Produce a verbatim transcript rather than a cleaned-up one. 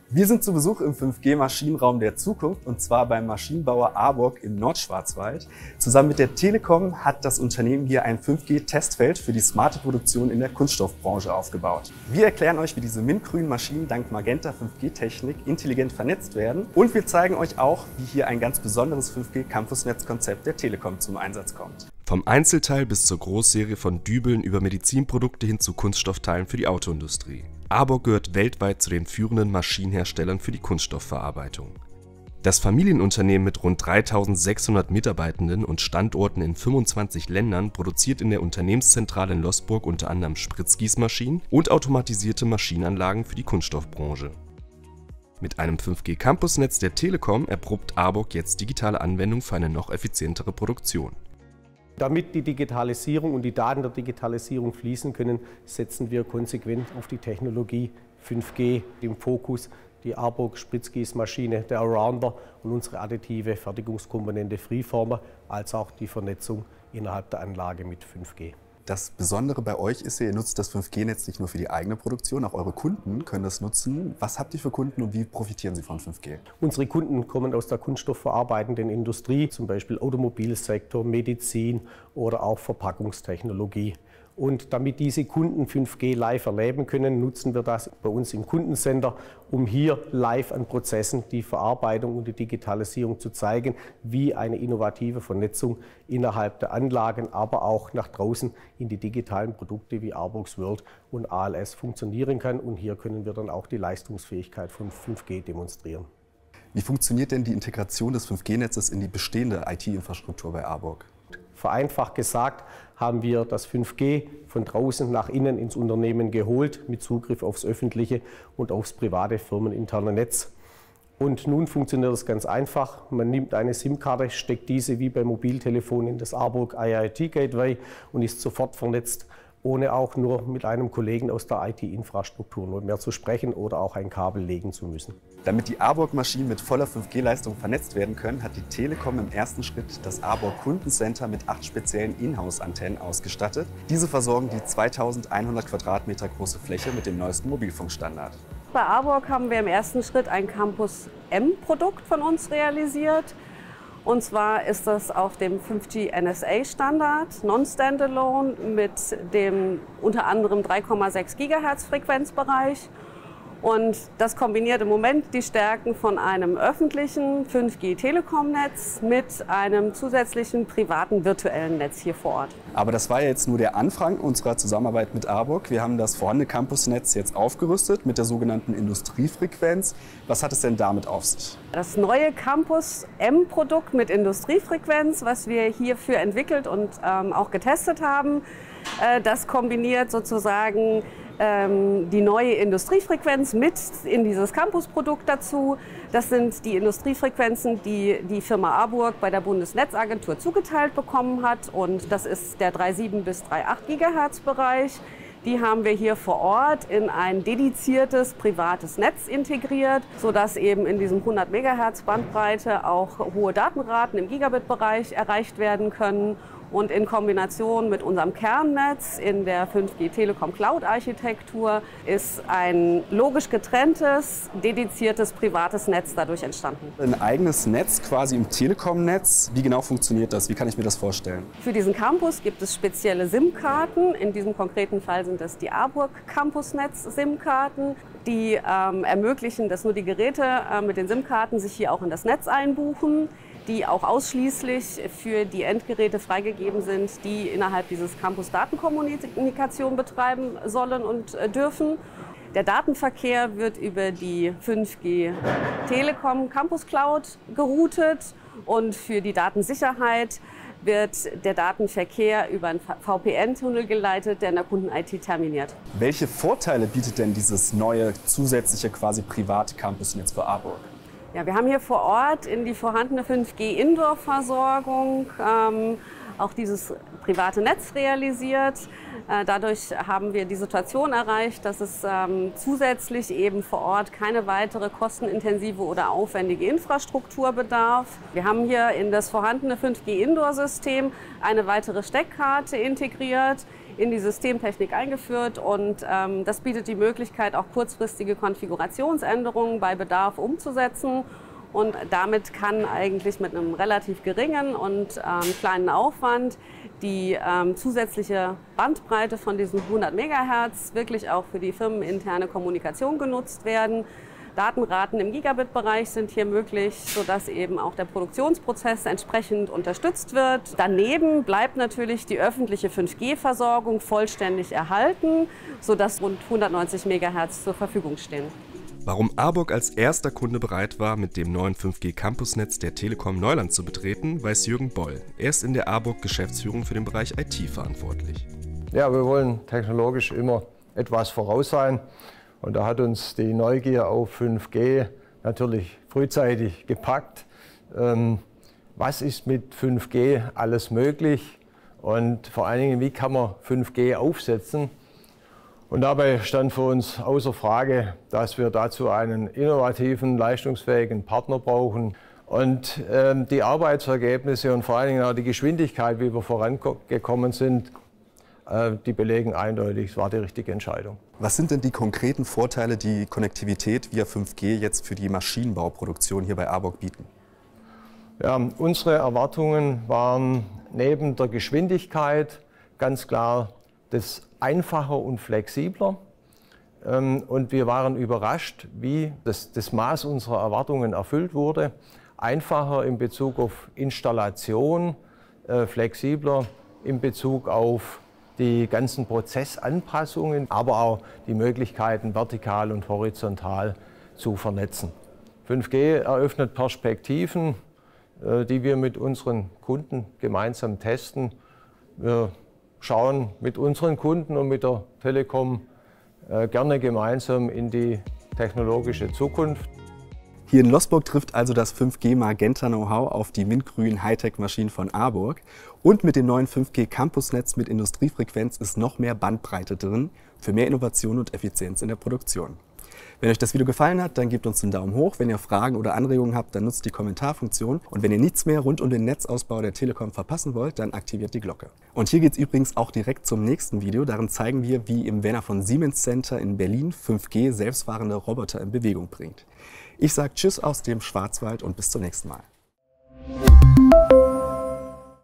Wir sind zu Besuch im fünf G Maschinenraum der Zukunft und zwar beim Maschinenbauer Arburg im Nordschwarzwald. Zusammen mit der Telekom hat das Unternehmen hier ein fünf G Testfeld für die smarte Produktion in der Kunststoffbranche aufgebaut. Wir erklären euch, wie diese mintgrünen Maschinen dank Magenta fünf G Technik intelligent vernetzt werden und wir zeigen euch auch, wie hier ein ganz besonderes fünf G Campusnetzkonzept der Telekom zum Einsatz kommt. Vom Einzelteil bis zur Großserie von Dübeln über Medizinprodukte hin zu Kunststoffteilen für die Autoindustrie. Arburg gehört weltweit zu den führenden Maschinenherstellern für die Kunststoffverarbeitung. Das Familienunternehmen mit rund dreitausendsechshundert Mitarbeitenden und Standorten in fünfundzwanzig Ländern produziert in der Unternehmenszentrale in Losburg unter anderem Spritzgießmaschinen und automatisierte Maschinenanlagen für die Kunststoffbranche. Mit einem fünf G Campusnetz der Telekom erprobt Arburg jetzt digitale Anwendungen für eine noch effizientere Produktion. Damit die Digitalisierung und die Daten der Digitalisierung fließen können, setzen wir konsequent auf die Technologie fünf G im Fokus. Die Arburg Spritzgießmaschine, der Arounder und unsere additive Fertigungskomponente Freeformer, als auch die Vernetzung innerhalb der Anlage mit fünf G. Das Besondere bei euch ist ja, ihr nutzt das fünf G Netz nicht nur für die eigene Produktion, auch eure Kunden können das nutzen. Was habt ihr für Kunden und wie profitieren sie von fünf G? Unsere Kunden kommen aus der kunststoffverarbeitenden Industrie, zum Beispiel Automobilsektor, Medizin oder auch Verpackungstechnologie. Und damit diese Kunden fünf G live erleben können, nutzen wir das bei uns im Kundencenter, um hier live an Prozessen die Verarbeitung und die Digitalisierung zu zeigen, wie eine innovative Vernetzung innerhalb der Anlagen, aber auch nach draußen in die digitalen Produkte wie Arburgs World und A L S funktionieren kann. Und hier können wir dann auch die Leistungsfähigkeit von fünf G demonstrieren. Wie funktioniert denn die Integration des fünf G Netzes in die bestehende I T-Infrastruktur bei Arburg? Vereinfacht gesagt haben wir das fünf G von draußen nach innen ins Unternehmen geholt, mit Zugriff aufs öffentliche und aufs private firmeninterne Netz. Und nun funktioniert das ganz einfach. Man nimmt eine SIM-Karte, steckt diese wie beim Mobiltelefon in das Arburg I I O T Gateway und ist sofort vernetzt, ohne auch nur mit einem Kollegen aus der I T-Infrastruktur nur mehr zu sprechen oder auch ein Kabel legen zu müssen. Damit die Arburg-Maschinen mit voller fünf G Leistung vernetzt werden können, hat die Telekom im ersten Schritt das Arburg Kundencenter mit acht speziellen Inhouse-Antennen ausgestattet. Diese versorgen die zweitausendeinhundert Quadratmeter große Fläche mit dem neuesten Mobilfunkstandard. Bei Arburg haben wir im ersten Schritt ein Campus M-Produkt von uns realisiert. Und zwar ist das auf dem fünf G N S A-Standard, Non-Standalone, mit dem unter anderem drei Komma sechs Gigahertz Frequenzbereich. Und das kombiniert im Moment die Stärken von einem öffentlichen fünf G Telekom-Netz mit einem zusätzlichen privaten virtuellen Netz hier vor Ort. Aber das war ja jetzt nur der Anfang unserer Zusammenarbeit mit Arburg. Wir haben das vorhandene Campusnetz jetzt aufgerüstet mit der sogenannten Industriefrequenz. Was hat es denn damit auf sich? Das neue Campus M-Produkt mit Industriefrequenz, was wir hierfür entwickelt und ähm, auch getestet haben, äh, das kombiniert sozusagen die neue Industriefrequenz mit in dieses Campusprodukt dazu. Das sind die Industriefrequenzen, die die Firma Arburg bei der Bundesnetzagentur zugeteilt bekommen hat. Und das ist der drei Komma sieben bis drei Komma acht Gigahertz Bereich. Die haben wir hier vor Ort in ein dediziertes privates Netz integriert, sodass eben in diesem hundert Megahertz Bandbreite auch hohe Datenraten im Gigabit-Bereich erreicht werden können. Und in Kombination mit unserem Kernnetz in der fünf G Telekom Cloud Architektur ist ein logisch getrenntes, dediziertes privates Netz dadurch entstanden. Ein eigenes Netz quasi im Telekom-Netz. Wie genau funktioniert das? Wie kann ich mir das vorstellen? Für diesen Campus gibt es spezielle SIM-Karten. In diesem konkreten Fall sind es die Arburg Campusnetz-SIM-Karten. Die ähm, ermöglichen, dass nur die Geräte äh, mit den SIM-Karten sich hier auch in das Netz einbuchen, die auch ausschließlich für die Endgeräte freigegeben sind, die innerhalb dieses Campus Datenkommunikation betreiben sollen und dürfen. Der Datenverkehr wird über die fünf G Telekom Campus Cloud geroutet und für die Datensicherheit wird der Datenverkehr über einen V P N-Tunnel geleitet, der in der Kunden-I T terminiert. Welche Vorteile bietet denn dieses neue zusätzliche quasi private Campusnetz für Arburg? Ja, wir haben hier vor Ort in die vorhandene fünf G Indoor-Versorgung ähm, auch dieses private Netz realisiert. Dadurch haben wir die Situation erreicht, dass es ähm, zusätzlich eben vor Ort keine weitere kostenintensive oder aufwendige Infrastruktur bedarf. Wir haben hier in das vorhandene fünf G Indoor-System eine weitere Steckkarte integriert, in die Systemtechnik eingeführt und ähm, das bietet die Möglichkeit, auch kurzfristige Konfigurationsänderungen bei Bedarf umzusetzen. Und damit kann eigentlich mit einem relativ geringen und ähm, kleinen Aufwand die ähm, zusätzliche Bandbreite von diesen hundert Megahertz wirklich auch für die firmeninterne Kommunikation genutzt werden. Datenraten im Gigabit-Bereich sind hier möglich, sodass eben auch der Produktionsprozess entsprechend unterstützt wird. Daneben bleibt natürlich die öffentliche fünf G Versorgung vollständig erhalten, sodass rund hundertneunzig Megahertz zur Verfügung stehen. Warum Arburg als erster Kunde bereit war, mit dem neuen fünf G Campusnetz der Telekom Neuland zu betreten, weiß Jürgen Boll. Er ist in der Arburg Geschäftsführung für den Bereich I T verantwortlich. Ja, wir wollen technologisch immer etwas voraus sein. Und da hat uns die Neugier auf fünf G natürlich frühzeitig gepackt. Ähm, was ist mit fünf G alles möglich und vor allen Dingen, wie kann man fünf G aufsetzen? Und dabei stand für uns außer Frage, dass wir dazu einen innovativen, leistungsfähigen Partner brauchen. Und ähm, die Arbeitsergebnisse und vor allen Dingen auch die Geschwindigkeit, wie wir vorangekommen sind, äh, die belegen eindeutig, es war die richtige Entscheidung. Was sind denn die konkreten Vorteile, die Konnektivität via fünf G jetzt für die Maschinenbauproduktion hier bei Arburg bieten? Ja, unsere Erwartungen waren neben der Geschwindigkeit ganz klar das einfacher und flexibler. Und wir waren überrascht, wie das, das Maß unserer Erwartungen erfüllt wurde. Einfacher in Bezug auf Installation, äh, flexibler in Bezug auf die ganzen Prozessanpassungen, aber auch die Möglichkeiten, vertikal und horizontal zu vernetzen. fünf G eröffnet Perspektiven, äh, die wir mit unseren Kunden gemeinsam testen. Wir schauen mit unseren Kunden und mit der Telekom äh, gerne gemeinsam in die technologische Zukunft. Hier in Losburg trifft also das fünf G Magenta-Know-how auf die mintgrünen Hightech-Maschinen von Arburg. Und mit dem neuen fünf G Campusnetz mit Industriefrequenz ist noch mehr Bandbreite drin für mehr Innovation und Effizienz in der Produktion. Wenn euch das Video gefallen hat, dann gebt uns einen Daumen hoch. Wenn ihr Fragen oder Anregungen habt, dann nutzt die Kommentarfunktion. Und wenn ihr nichts mehr rund um den Netzausbau der Telekom verpassen wollt, dann aktiviert die Glocke. Und hier geht es übrigens auch direkt zum nächsten Video. Darin zeigen wir, wie im Werner von Siemens Center in Berlin fünf G selbstfahrende Roboter in Bewegung bringt. Ich sage Tschüss aus dem Schwarzwald und bis zum nächsten Mal.